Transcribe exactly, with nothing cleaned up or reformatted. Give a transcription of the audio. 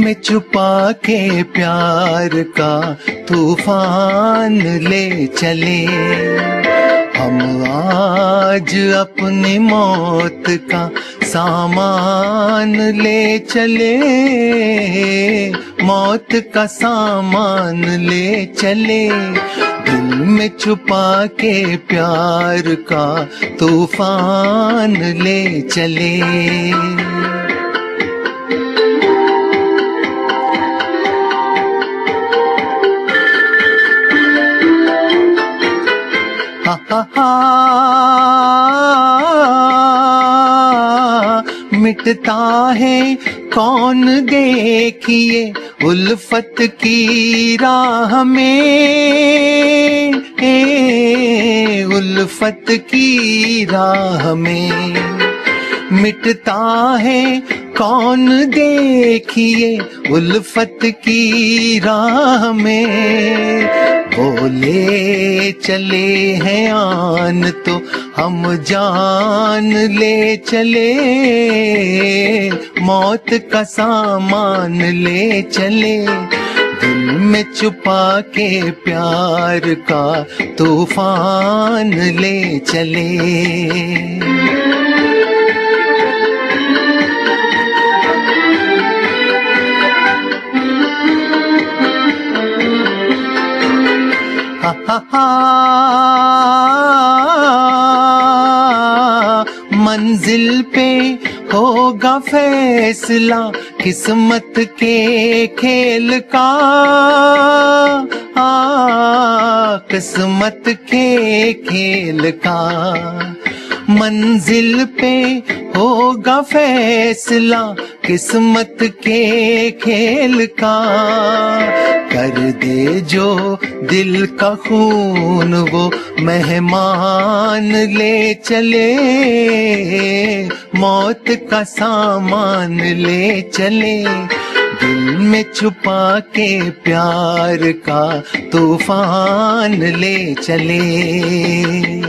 में छुपा के प्यार का तूफान ले चले। हम आज अपनी मौत का सामान ले चले, मौत का सामान ले चले। दिल में छुपा के प्यार का तूफान ले चले। हा हा हा मिटता है कौन देखिए उल्फत की राह में, ए, उल्फत की राह में। मिटता है कौन देखिए उल्फत की राह में। बोले चले हैं आन तो हम जान ले चले, मौत का सामान ले चले। दिल में छुपा के प्यार का तूफान ले चले। हा हा हा मंजिल पे होगा फैसला किस्मत के खेल का, आ, किस्मत के खेल का। मंजिल पे होगा फैसला किस्मत के खेल का। कर दे जो दिल का खून वो मेहमान ले चले, मौत का सामान ले चले। दिल में छुपा के प्यार का तूफान ले चले।